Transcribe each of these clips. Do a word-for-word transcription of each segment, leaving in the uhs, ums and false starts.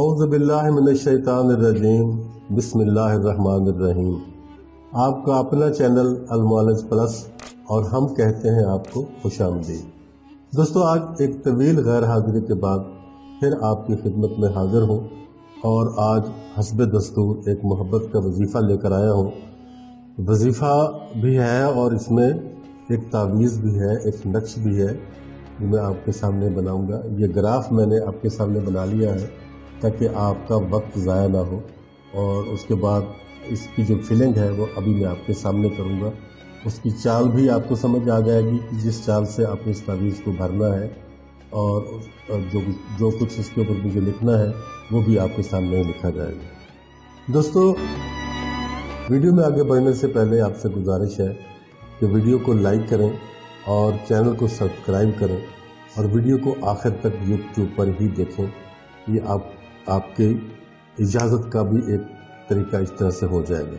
औज़ु बिल्लाहि मिनश्शैतानिर्रजीम बिस्मिल्लाहिर्रहमानिर्रहीम। आपका अपना चैनल अलमौलाज प्लस और हम कहते हैं आपको खुशामदीद। दोस्तों, आज एक तवील गैर हाजिरी के बाद फिर आपकी खिदमत में हाजिर हूँ और आज हस्ब दस्तूर एक मोहब्बत का वजीफ़ा लेकर आया हूँ। वजीफ़ा भी है और इसमें एक तावीज़ भी है, एक नक्श भी है जो मैं आपके सामने बनाऊंगा। ये ग्राफ मैंने आपके सामने बना लिया है ताकि आपका वक्त ज़ाया ना हो, और उसके बाद इसकी जो फिलिंग है वो अभी मैं आपके सामने करूंगा। उसकी चाल भी आपको समझ आ जाएगी कि जिस चाल से आपको इस तावीज़ को भरना है, और जो जो कुछ इसके ऊपर मुझे लिखना है वो भी आपके सामने ही लिखा जाएगा। दोस्तों, वीडियो में आगे बढ़ने से पहले आपसे गुजारिश है कि वीडियो को लाइक करें और चैनल को सब्सक्राइब करें और वीडियो को आखिर तक यूट्यूब पर ही देखें। ये आप आपके इजाज़त का भी एक तरीका इस तरह से हो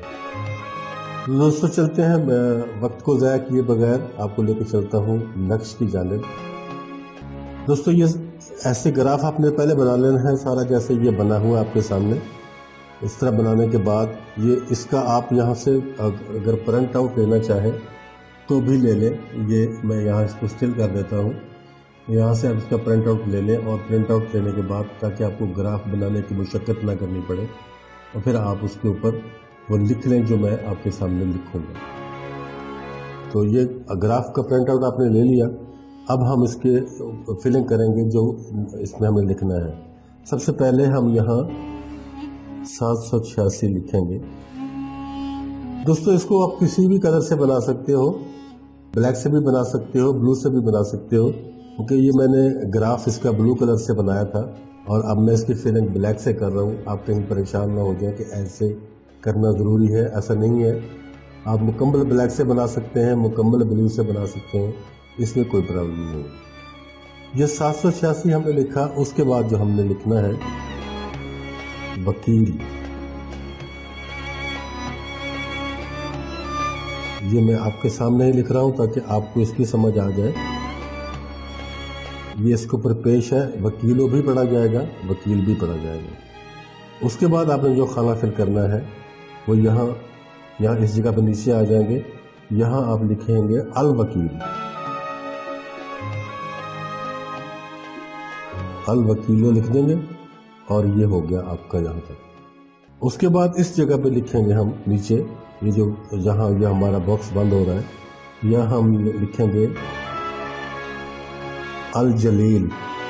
जाएगा। दोस्तों, चलते हैं, मैं वक्त को ज़ाया किए बगैर आपको लेकर चलता हूँ नक्श की जानिब। दोस्तों, ये ऐसे ग्राफ आपने पहले बना लेना है सारा, जैसे ये बना हुआ आपके सामने। इस तरह बनाने के बाद ये इसका आप यहाँ से अगर प्रिंट आउट लेना चाहें तो भी ले लें। ये मैं यहाँ इसको स्टिल कर देता हूँ। यहाँ से आप इसका प्रिंट आउट ले लें, और प्रिंट आउट लेने के बाद ताकि आपको ग्राफ बनाने की मुशक्क़त ना करनी पड़े, और फिर आप उसके ऊपर वो लिख लें जो मैं आपके सामने लिखूँगा। तो ये ग्राफ का प्रिंट आउट आपने ले लिया। अब हम इसके फिलिंग करेंगे जो इसमें हमें लिखना है। सबसे पहले हम यहाँ सात सौ छियासी लिखेंगे। दोस्तों, इसको आप किसी भी कलर से बना सकते हो, ब्लैक से भी बना सकते हो, ब्लू से भी बना सकते हो, क्योंकि ये मैंने ग्राफ इसका ब्लू कलर से बनाया था और अब मैं इसकी फिलिंग ब्लैक से कर रहा हूँ। आप कहीं परेशान ना हो जाए कि ऐसे करना ज़रूरी है, ऐसा नहीं है। आप मुकम्मल ब्लैक से बना सकते हैं, मुकम्मल ब्लू से बना सकते हैं, इसमें कोई प्रॉब्लम नहीं है। ये सात सौ छियासी हमने लिखा। उसके बाद जो हमने लिखना है वकील, ये मैं आपके सामने ही लिख रहा हूं ताकि आपको इसकी समझ आ जाए। ये इसके ऊपर पेश है, वकीलों भी पढ़ा जाएगा, वकील भी पढ़ा जाएगा। उसके बाद आपने जो खाना फिल करना है वो यहाँ यहाँ इस जगह पर नीचे आ जाएंगे। यहाँ आप लिखेंगे अल वकील, अल वकीलो लिख देंगे और ये हो गया आपका यहाँ तक। उसके बाद इस जगह पे लिखेंगे हम नीचे, ये जो जहाँ यह हमारा बॉक्स बंद हो रहा है, यह हम लिखेंगे अल जलील,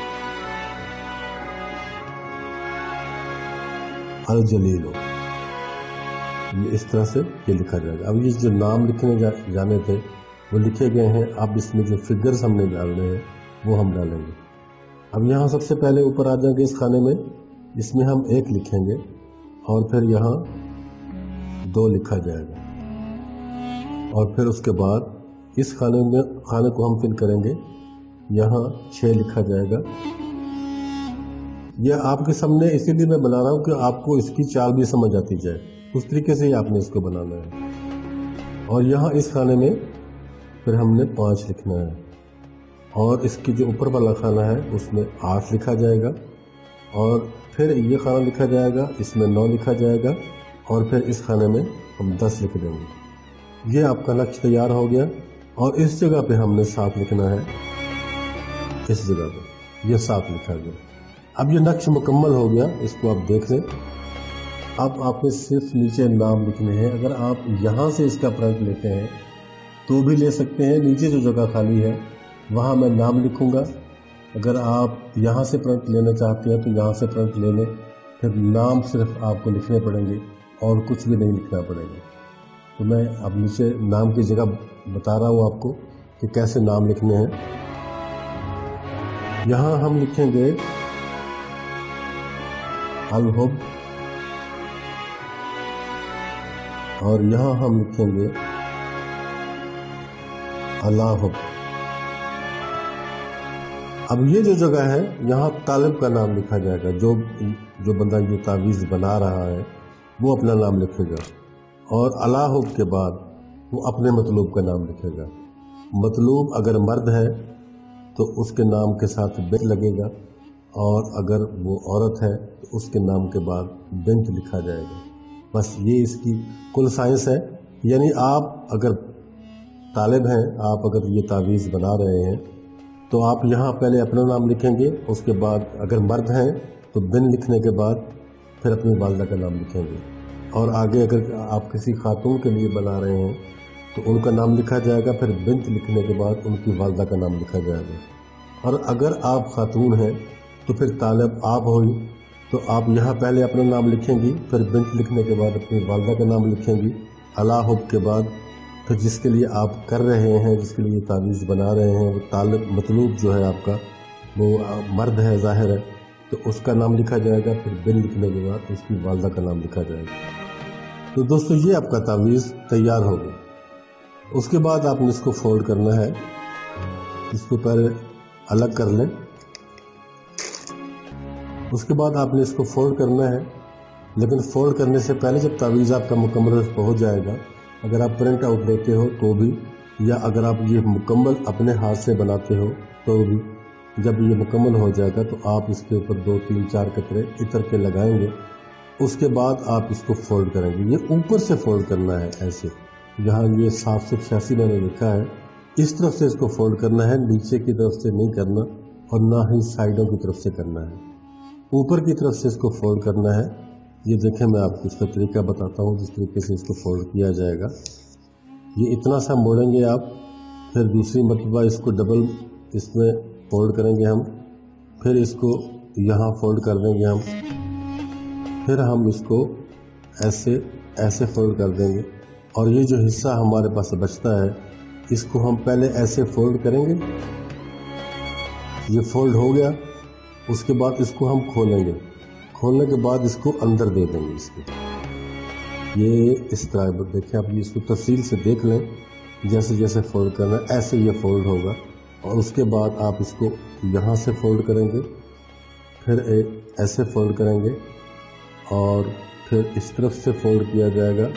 अल जलील। ये इस तरह से ये लिखा जाएगा। अब ये जो नाम लिखने जा, जाने थे वो लिखे गए हैं। अब इसमें जो फिगर्स हमने डालने हैं वो हम डालेंगे। अब यहाँ सबसे पहले ऊपर आ जाएंगे इस खाने में, इसमें हम एक लिखेंगे और फिर यहाँ दो लिखा जाएगा, और फिर उसके बाद इस खाने में खाने को हम फिल करेंगे, यहाँ छः लिखा जाएगा। यह आपके सामने इसीलिए मैं बना रहा हूँ कि आपको इसकी चाल भी समझ आती जाए, उस तरीके से ही आपने इसको बनाना है। और यहाँ इस खाने में फिर हमने पाँच लिखना है, और इसकी जो ऊपर वाला खाना है उसमें आठ लिखा जाएगा, और फिर ये खाना लिखा जाएगा, इसमें नौ लिखा जाएगा, और फिर इस खाने में हम दस लिख देंगे। ये आपका नक्श तैयार हो गया। और इस जगह पे हमने सात लिखना है, इस जगह पे ये सात लिखा गया। अब ये नक्श मुकम्मल हो गया, इसको आप देख लें। अब आपने सिर्फ नीचे नाम लिखने हैं। अगर आप यहाँ से इसका प्रिंट लेते हैं तो भी ले सकते हैं, नीचे जो जगह खाली है वहाँ मैं नाम लिखूँगा। अगर आप यहाँ से प्रिंट लेना चाहते हैं तो यहाँ से प्रिंट ले लें, फिर नाम सिर्फ आपको लिखने पड़ेंगे और कुछ भी नहीं लिखना पड़ेगा। तो मैं अब नीचे नाम की जगह बता रहा हूँ आपको कि कैसे नाम लिखने हैं। यहाँ हम लिखेंगे अल हुब, और यहाँ हम लिखेंगे अल्लाह हुब। अब ये जो जगह है यहाँ तालिब का नाम लिखा जाएगा। जो जो बंदा ये तावीज़ बना रहा है वो अपना नाम लिखेगा, और अल्लाह हुब के बाद वो अपने मतलूब का नाम लिखेगा। मतलूब अगर मर्द है तो उसके नाम के साथ बे लगेगा, اور اگر وہ عورت ہے تو اس کے نام کے بعد بنت لکھا جائے گا۔ بس یہ اس کی کل سائنس ہے۔ یعنی آپ اگر طالب ہیں، آپ اگر یہ تعویذ بنا رہے ہیں تو آپ یہاں پہلے اپنا نام لکھیں گے، اس کے بعد اگر مرد ہیں تو بن لکھنے کے بعد پھر اپنی والدہ کا نام لکھیں گے، اور آگے اگر آپ کسی خاتون کے لیے بنا رہے ہیں تو ان کا نام لکھا جائے گا، پھر بنت لکھنے کے بعد ان کی والدہ کا نام لکھا جائے گا۔ اور اگر آپ خاتون ہیں تو پھر طالب آپ ہوئی تو آپ یہاں پہلے اپنا نام لکھیں گی، پھر بنت لکھنے کے بعد اپنی والدہ کا نام لکھیں گی، علی حب کے بعد پھر جس کے لیے آپ کر رہے ہیں، جس کے لیے تعویذ بنا رہے ہیں، وہ طالب مطلوب جو ہے آپ کا وہ مرد ہے ظاہر ہے، تو اس کا نام لکھا جائے گا، پھر بن لکھنے کے بعد اس کی والدہ کا نام لکھا جائے گا۔ تو دوستو یہ آپ کا تعویذ تیار ہو گیا۔ اس کے بعد آپ نے اس کو فولڈ کرنا ہے، اس کو پہلے الگ کر لیں، اس کے بعد آپ نے اس کو فولڈ کرنا ہے، لیکن فولڈ کرنے سے پہلے جب تعویذ آپ کا مکمل ہو جائے گا، اگر آپ پرنٹ آؤٹ لیتے ہو تو بھی، یا اگر آپ یہ مکمل اپنے ہاتھ سے بناتے ہو تو بھی، جب یہ مکمل ہو جائے گا تو آپ اس کے اوپر دو تین چار قطرے عطر کے لگائیں گے، اس کے بعد آپ اس کو فولڈ کریں گے۔ یہ اوپر سے فولڈ کرنا ہے، ایسے جہاں یہ سات سو چھیاسی میں نے لکھا ہے اس طرف سے اس کو فولڈ کرنا ہے، نیچے کی طرف سے نہیں کرنا اور نہ ہی سائڈوں کی طرف سے کرنا ہے، اوپر کی طرف سے اس کو فولڈ کرنا ہے۔ یہ دیکھیں میں آپ کو اس کا طریقہ بتاتا ہوں جس طریقے سے اس کو فولڈ کیا جائے گا۔ یہ اتنا سا موڑیں گے آپ، پھر دوسری مرتبہ اس کو ڈبل اس میں فولڈ کریں گے ہم، پھر اس کو یہاں فولڈ کر دیں گے ہم، پھر ہم اس کو ایسے ایسے فولڈ کر دیں گے، اور یہ جو حصہ ہمارے پاس بچتا ہے اس کو ہم پہلے ایسے فولڈ کریں گے، یہ فولڈ ہو گیا، اس کے بعد اس کو ہم کھولیں گے، کھولنے کے بعد اس کو اندر دے دیں گے اس کے۔ یہ اس طرح دیکھیں آپ، یہ اس کو تفصیل سے دیکھ لیں، جیسے جیسے فولڈ کرنا ہے ایسے یہ فولڈ ہوگا، اور اس کے بعد آپ اس کو یہاں سے فولڈ کریں گے، پھر ایسے فولڈ کریں گے، اور پھر اس طرف سے فولڈ کیا جائے گا۔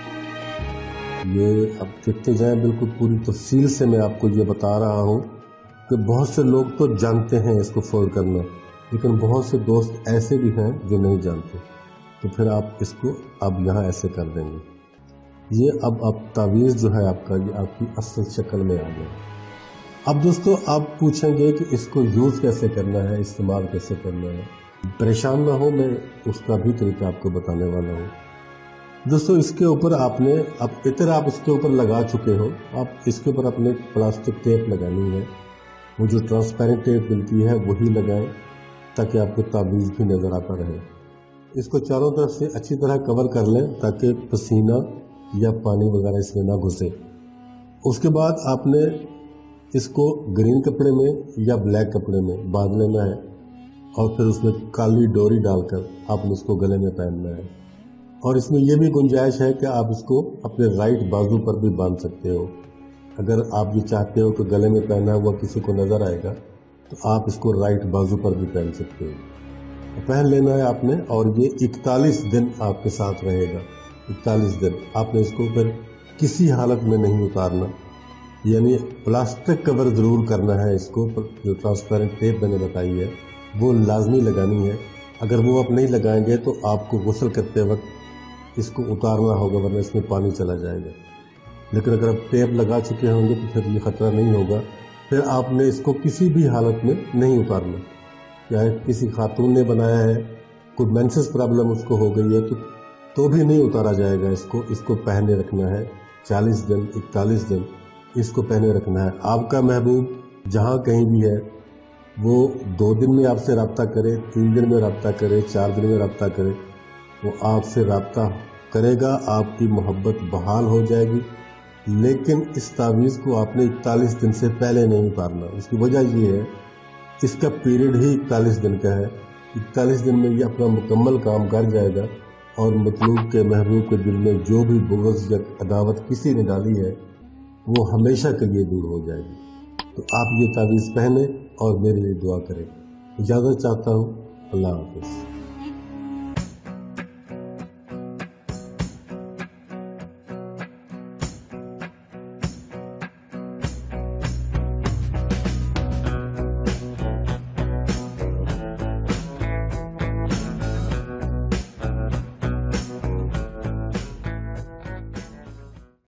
یہ اب دیکھتے جائیں، بالکل پوری تفصیل سے میں آپ کو یہ بتا رہا ہوں کہ بہت سے لوگ تو جانتے ہیں اس کو فولڈ کرنا، لیکن بہت سے دوست ایسے بھی ہیں جو نہیں جانتے، تو پھر آپ اس کو اب یہاں ایسے کر دیں گے۔ یہ اب اب تعویذ جو ہے آپ کا، یہ آپ کی اصل شکل میں آ گیا۔ اب دوستو آپ پوچھیں گے کہ اس کو یوز کیسے کرنا ہے، استعمال کیسے کرنا ہے، پریشان نہ ہو، میں اس کا بھی طریقہ آپ کو بتانے والا ہوں۔ دوستو اس کے اوپر آپ نے اب عطر آپ اس کے اوپر لگا چکے ہو، آپ اس کے اوپر اپنے پلاسٹک ٹیپ لگانی ہے، وہ جو ٹرانسپیرنٹ ٹیپ ملتی ہے وہی لگائیں تاکہ آپ کو تعویذ بھی نظر آتا رہے۔ اس کو چاروں طرف سے اچھی طرح کور کر لیں تاکہ پسینہ یا پانی وغیرہ اس میں نہ گھسے۔ اس کے بعد آپ نے اس کو گرین کپڑے میں یا بلیک کپڑے میں باندھ لینا ہے، اور پھر اس میں کالی ڈوری ڈال کر آپ نے اس کو گلے میں پہننا ہے، اور اس میں یہ بھی گنجائش ہے کہ آپ اس کو اپنے رائٹ بازو پر بھی باندھ سکتے ہو۔ اگر آپ یہ چاہتے ہو کہ گلے میں پہنا ہوا کسی کو نظر آئے گا تو آپ اس کو رائٹ بازو پر بھی پہن سکتے ہو، پہن لینا ہے آپ نے، اور یہ اکتالیس دن آپ کے ساتھ رہے گا۔ اکتالیس دن آپ نے اس کو پھر کسی حالت میں نہیں اتارنا، یعنی پلاسٹک کور ضرور کرنا ہے، اس کو جو ٹرانسپیرنٹ ٹیپ میں نے بتائی ہے وہ لازمی لگانی ہے۔ اگر وہ آپ نہیں لگائیں گے تو آپ کو غسل کرتے وقت اس کو اتارنا ہوگا، ورنہ اس میں پانی چلا جائے گا۔ لیکن اگر آپ ٹیپ لگا چکے ہوں گے تو پھر یہ خطرہ نہیں ہوگا۔ پھر آپ نے اس کو کسی بھی حالت میں نہیں اتارنا، چاہے کسی خاتون نے بنایا ہے، کوئی مینسس پرابلم اس کو ہو گئی ہے تو تو بھی نہیں اتارا جائے گا۔ اس کو اس کو پہنے رکھنا ہے چالیس دن اکتالیس دن اس کو پہنے رکھنا ہے۔ آپ کا محبوب جہاں کہیں بھی ہے وہ دو دن میں آپ سے رابطہ کرے، تین دن میں رابطہ کرے، چار دن میں رابطہ کرے، وہ آپ سے رابطہ کرے گا، آپ کی محبت بحال ہو جائے گی۔ لیکن اس تعویذ کو آپ نے اکتالیس دن سے پہلے نہیں اتارنا۔ اس کی وجہ یہ ہے اس کا پیریڈ ہی اکتالیس دن کا ہے۔ اکتالیس دن میں یہ اپنا مکمل کام کر جائے گا، اور مطلوب کے محبوب کے دل میں جو بھی بغض یا عداوت کسی نے ڈالی ہے وہ ہمیشہ کے لیے دور ہو جائے گی۔ تو آپ یہ تعویذ پہنیں اور میرے لیے دعا کریں۔ اجازت چاہتا ہوں، اللہ حافظ۔